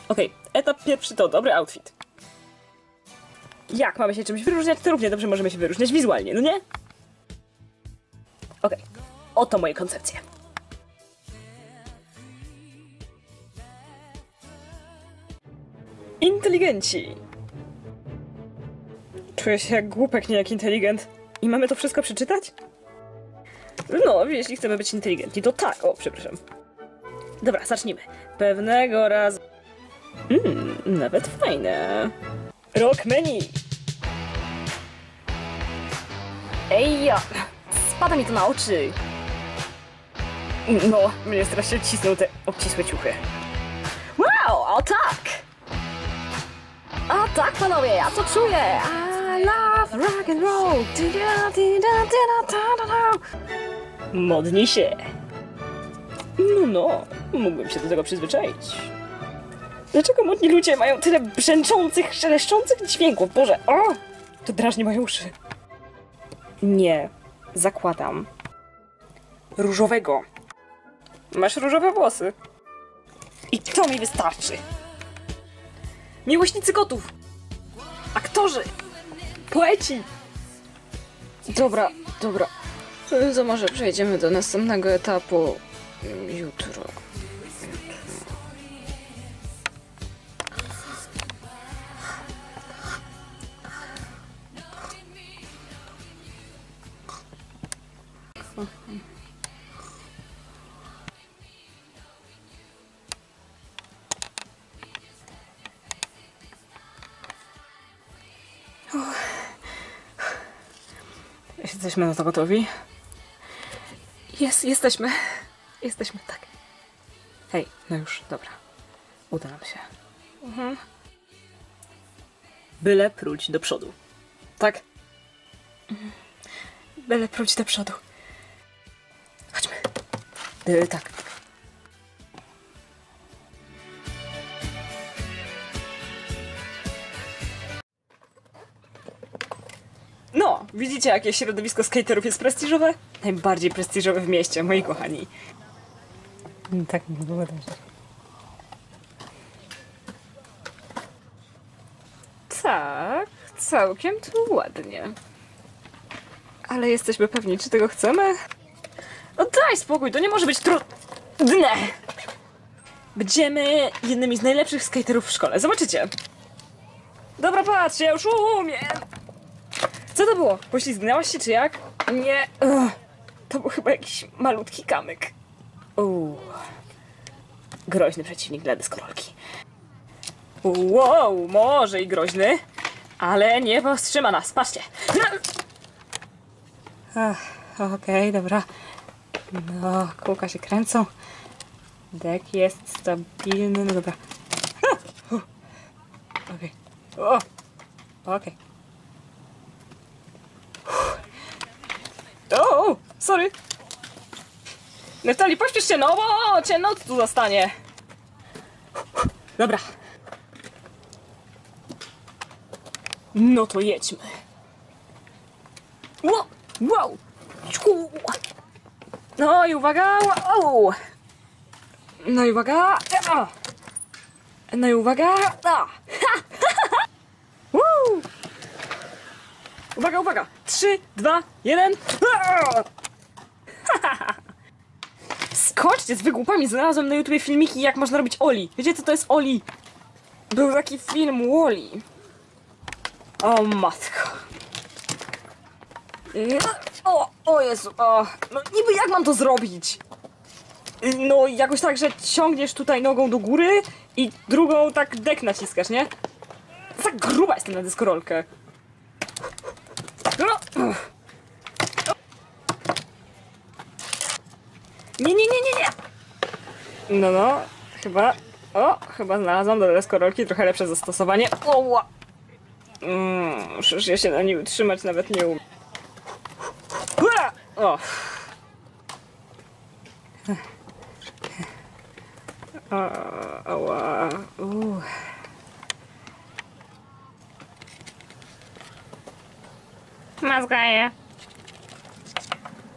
Okej, etap pierwszy to dobry outfit. Jak mamy się czymś wyróżniać, to równie dobrze możemy się wyróżniać wizualnie, no nie? Okej, oto moje koncepcje. Inteligenci. Czuję się jak głupek, nie jak inteligent. I mamy to wszystko przeczytać? No, jeśli chcemy być inteligentni, to tak. O, przepraszam. Dobra, zacznijmy. Pewnego razu... nawet fajne. Rockmeni. Ej, ja. Spada mi to na oczy. No, mnie strasznie cisną te obcisłe ciuchy. Wow, o tak! O tak, panowie, ja to czuję! I love rock and roll! Modni się! No, mógłbym się do tego przyzwyczaić. Dlaczego modni ludzie mają tyle brzęczących, szeleszczących dźwięków? Boże, o! To drażni moje uszy. Nie, zakładam. Różowego. Masz różowe włosy. I to mi wystarczy. Miłośnicy kotów. Aktorzy. Poeci. Dobra. To może przejdziemy do następnego etapu jutro. Jesteśmy na to gotowi? Jesteśmy. Jesteśmy, tak. Hej, no już, dobra. Uda nam się. Byle próć do przodu. Tak? Byle próć do przodu. Chodźmy. Tak. No, widzicie, jakie środowisko skaterów jest prestiżowe? Najbardziej prestiżowe w mieście, moi kochani. Tak mi było dobrze. Tak, całkiem tu ładnie. Ale jesteśmy pewni, czy tego chcemy? No daj spokój, to nie może być trudne! Będziemy jednymi z najlepszych skaterów w szkole, zobaczycie. Dobra, patrz, ja już umiem! Co to było? Poślizgnęłaś się, czy jak? Nie. To był chyba jakiś malutki kamyk. Groźny przeciwnik dla deskorolki. Wow, może i groźny, ale nie powstrzyma nas. Patrzcie. Okej, dobra. No, kółka się kręcą. Dek jest stabilny, no dobra. Okej. O, sorry. Neftali, pośpiesz się, no bo cię noc tu zostanie. Dobra. No to jedźmy. Wow. No i uwaga. Wow. No i uwaga. No i uwaga. Uwaga. 3, 2, 1. Skoczcie z wygłupami. Znalazłem na YouTubie filmiki, jak można robić Oli. Wiecie, co to jest Oli? Był taki film Wall-E. O matko. O Jezu. No niby jak mam to zrobić? No jakoś tak, że ciągniesz tutaj nogą do góry i drugą tak dek naciskasz, nie? Tak gruba jestem na deskorolkę. Nie. No, chyba znalazłam do deskorolki trochę lepsze zastosowanie. Przecież ja się na niej utrzymać nawet nie umiem. Ała. Mazgaję.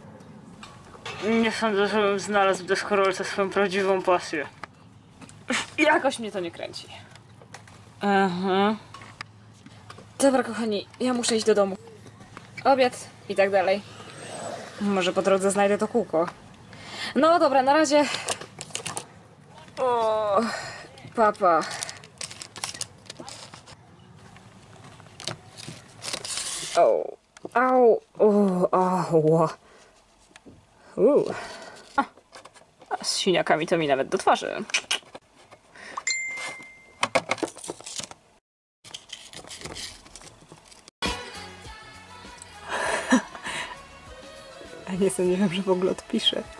Nie sądzę, żebym znalazł w deskorolce swoją prawdziwą pasję. Jakoś mnie to nie kręci. Aha. Dobra, kochani, ja muszę iść do domu. Obiad i tak dalej. Może po drodze znajdę to kółko. No dobra, na razie. O, papa. O, au, au. A z siniakami to mi nawet do twarzy. A nie sądziłem, że w ogóle odpiszę.